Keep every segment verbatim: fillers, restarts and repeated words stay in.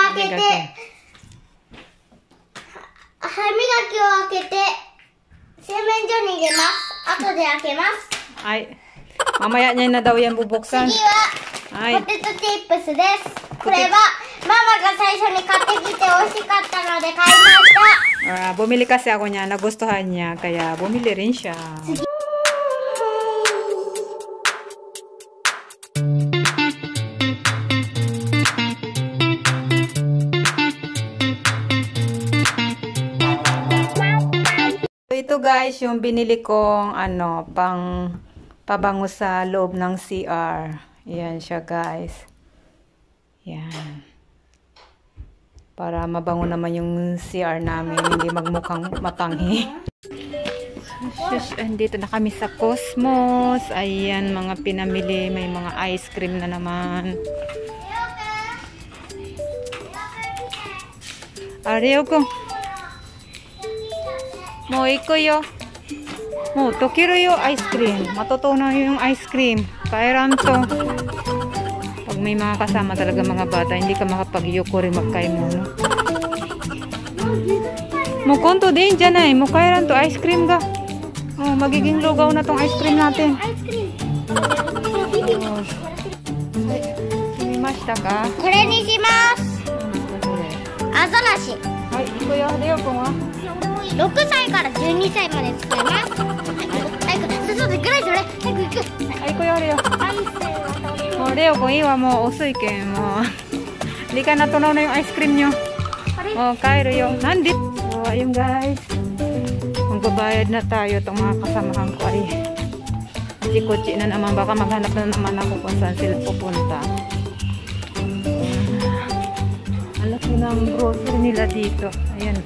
開けて、歯磨きを開けて、洗面所に入れます。後で開けます。 はい。mamaya niya na daw yan bubuksan. 次は、ポテトチップスです。これは、ママが最初に買ってきて美味しかったので買いました。 Uh, bumili kasi ako niya, nagustuhan niya, kaya bumili rin siya. Ito guys, yung binili kong ano, pang pabango sa loob ng C R. Yan siya guys. Yan. Para mabango naman yung C R namin, hindi magmukhang mapanghi. Shush, andito na kami sa Cosmos. Ayan, mga pinamili. May mga ice cream na naman. Ariyo ko. Mo iko yo. Mo tokiru yo ice cream. Matutunaw yung ice cream. Kairam to. Pag may mga kasama talaga mga bata, hindi ka makapag-yukuri magkain mo, no? Mo konto din dyan ay. Mo kairam to ice cream ga. Oh, magiging lugaw na tong ice cream natin. Ice cream. Oh. Sumimashita ka? これにします。アザラシ。 はい、iko yo. Ariyo ko nga. ろくさいからじゅうにさいまで使います。早く、そうそう、ぐらいそれ。早く行く。 はい、iko yo, Ariyo. もうレオ君いいわ、もう遅いけん、もうhindi ka natunaw na yung ice cream nyo. Oh, kairo yo. Nandit. So, ayun guys. Magbabayad na tayo. Itong mga kasamahan ko ay kutsi-kutsi na naman. Baka maghanap na naman ako kung saan sila pupunta. Ang laki ng grocery nila dito. Ayan.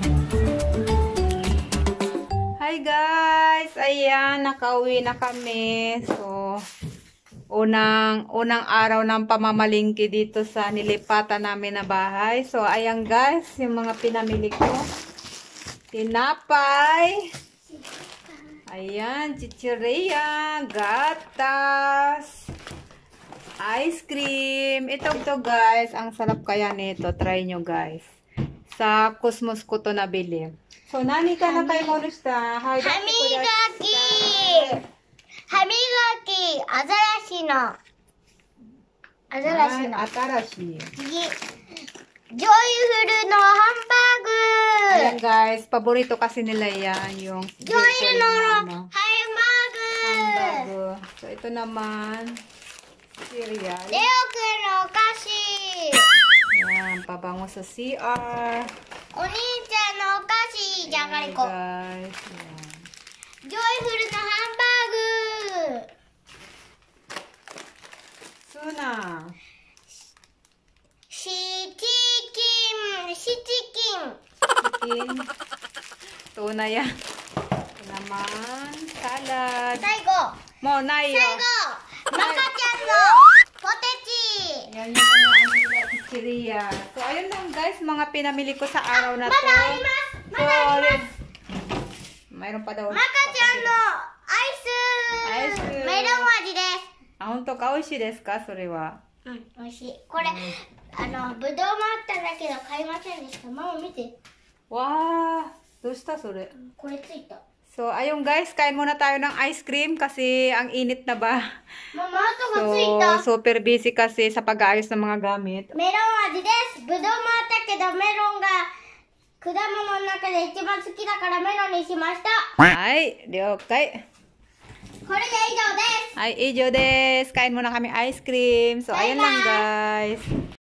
Hi guys! Ayan, nakauwi na kami. So, unang unang araw ng pamamalingki dito sa nilipatan namin na bahay. So, ayan guys, yung mga pinamili ko. Tinapay. Ayan, chichiria, gatas, ice cream. Ito to guys, ang sarap kaya nito. Try nyo guys. Sa Cosmos ko to nabili. So, nani ka na kayo mo nusta? Hamigaki! Hamigaki! アザラシのアザラシの新しい。 次、ジョイフルのハンバーグ。 Ayan guys, paborito kasi nila yan. Yung ジョイフルのハンバーグ。 hamburger. So, ito naman, cereal. レオくんのお菓子。 Ayan, pabango sa C R. お兄ちゃんのお菓子じゃがりこ。 Guys, ayan. ジョイフルのハンバーグ。 Suna. シチキン。シチキン。 Chicken. Tuna yan. Ito naman, salad. 最後。 Mo, nayo. 最後。マカちゃんのポテチ。 Ayan yung mga chichiria. So, ayun lang guys, mga pinamili ko sa araw na to. まだあります。まだあります。 Mayroon pa daw. マカちゃんのアイス。 アイスメロン味です。 あ、本当か？美味しいですか？それは。 うん、美味しい。これ、あの、ぶどうもあったんだけど買いませんでした。ママ見て。 わあ、どうしたそれ？ これついた。 So, ayun guys, kain muna tayo ng ice cream kasi ang init na ba? ママ、後がついた。 So, super busy kasi sa pag-aayos ng mga gamit. メロン味です。ぶどうもあったけどメロンが果物の中で一番好きだからメロンにしました。 はい、了解。 これで以上です。 はい、以上です。Kain muna kami ice cream. So, ayun lang guys.